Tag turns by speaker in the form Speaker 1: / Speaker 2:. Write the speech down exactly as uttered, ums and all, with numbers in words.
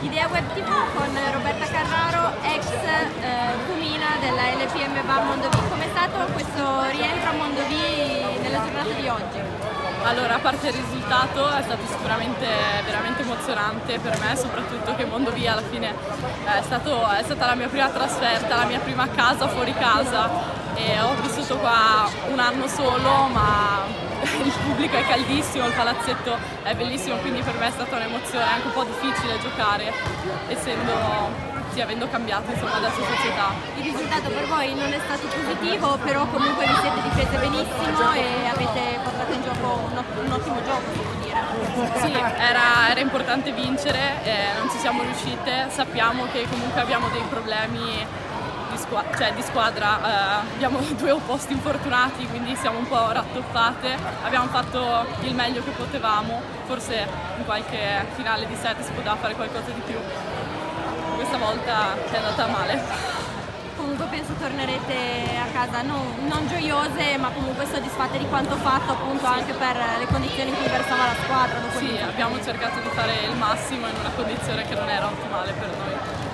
Speaker 1: Idea Web ti vu con Roberta Carraro, ex eh, cumina della L P M Bar Mondovì. Com'è stato questo rientro a Mondovì nella giornata di oggi?
Speaker 2: Allora, a parte il risultato, è stato sicuramente veramente emozionante per me, soprattutto che Mondovì alla fine è, stato, è stata la mia prima trasferta, la mia prima casa fuori casa, e ho vissuto qua un anno solo, ma il pubblico è caldissimo, il palazzetto è bellissimo, quindi per me è stata un'emozione anche un po' difficile giocare, essendo, sì, avendo cambiato insomma adesso società.
Speaker 1: Il risultato per voi non è stato positivo, però comunque vi siete difese benissimo e avete portato in gioco un, un ottimo gioco, si può dire.
Speaker 2: Sì, era, era importante vincere, eh, non ci siamo riuscite, sappiamo che comunque abbiamo dei problemi di, squa cioè, di squadra, eh, abbiamo due opposti infortunati, quindi siamo un po' rattoppate, abbiamo fatto il meglio che potevamo, forse in qualche finale di set si poteva fare qualcosa di più, questa volta è andata male.
Speaker 1: Comunque penso tornerete a casa non, non gioiose, ma comunque soddisfatte di quanto fatto, appunto, sì, anche per le condizioni in cui versava la squadra.
Speaker 2: Sì, abbiamo cercato di fare il massimo in una condizione che non era ottimale per noi.